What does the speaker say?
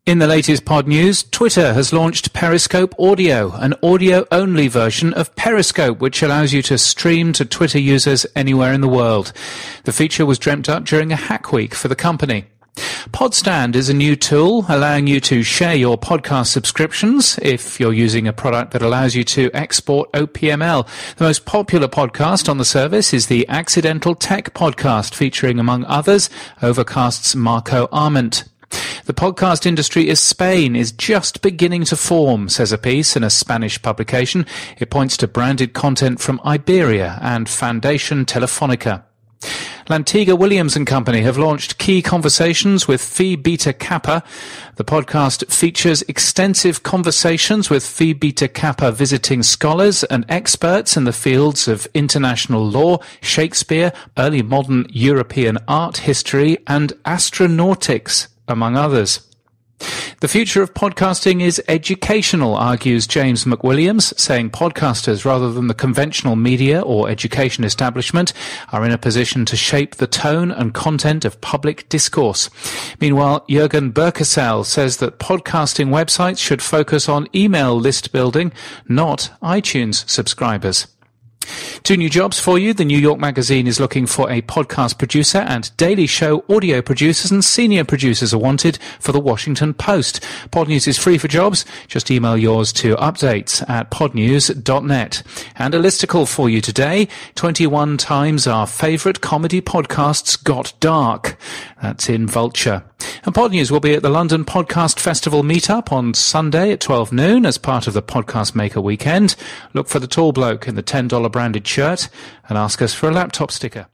In the latest pod news, Twitter has launched Periscope Audio, an audio-only version of Periscope, which allows you to stream to Twitter users anywhere in the world. The feature was dreamt up during a hack week for the company. Podstand is a new tool allowing you to share your podcast subscriptions if you're using a product that allows you to export OPML. The most popular podcast on the service is the Accidental Tech podcast, featuring, among others, Overcast's Marco Arment. The podcast industry in Spain is just beginning to form, says a piece in a Spanish publication. It points to branded content from Iberia and Foundation Telefonica. Lantiga Williams & Company have launched Key Conversations with Phi Beta Kappa. The podcast features extensive conversations with Phi Beta Kappa visiting scholars and experts in the fields of international law, Shakespeare, early modern European art history, and astronautics, among others. The future of podcasting is educational, argues James McWilliams, saying podcasters, rather than the conventional media or education establishment, are in a position to shape the tone and content of public discourse. Meanwhile, Jürgen Berkesel says that podcasting websites should focus on email list building, not iTunes subscribers. Two new jobs for you. The New York Magazine is looking for a podcast producer, and Daily Show audio producers and senior producers are wanted for the Washington Post. Pod News is free for jobs. Just email yours to updates@podnews.net. And a listicle for you today. 21 times our favourite comedy podcasts got dark. That's in Vulture. And Pod News will be at the London Podcast Festival meetup on Sunday at 12 noon as part of the Podcast Maker Weekend. Look for the tall bloke in the $10 branded shirt and ask us for a laptop sticker.